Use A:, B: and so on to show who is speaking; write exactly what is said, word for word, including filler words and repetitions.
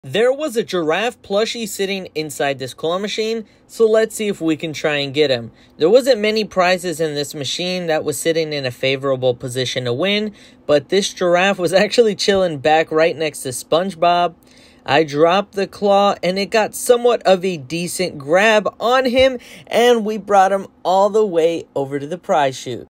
A: There was a giraffe plushie sitting inside this claw machine, so let's see if we can try and get him. There wasn't many prizes in this machine that was sitting in a favorable position to win, but this giraffe was actually chilling back right next to SpongeBob. I dropped the claw and it got somewhat of a decent grab on him, and we brought him all the way over to the prize chute.